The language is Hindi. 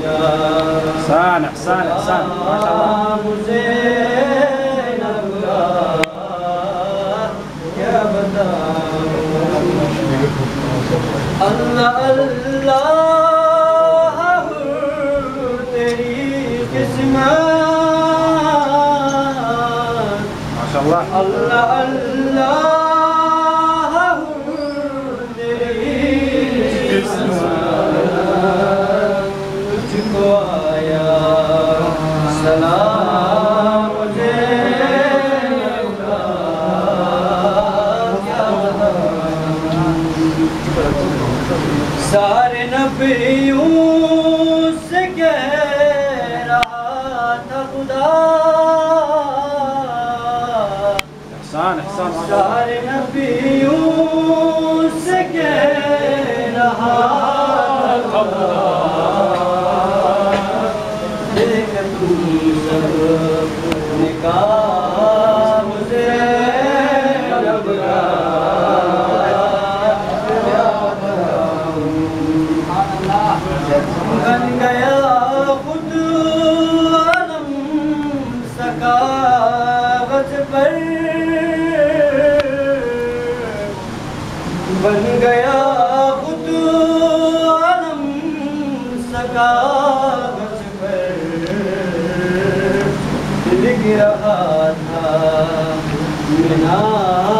احسان احسان احسان ما شاء الله. मुझे न बुला क्या बताऊं अल्लाह अल्लाह तेरी किस्मत माशाअल्लाह. अल्लाह अल्लाह तेरी किस्मत तुझको आया सलाम मुझे सारे नबियों से कह रहा था खुदा احسان احسان ما شاء الله. सारे नबियों से कह रहा था खुदा देख तू सब निकाह मुझे घबरा बन गया खुद आलम सकावत पर बन गया खुद आलम सकावत पर लिख रहा था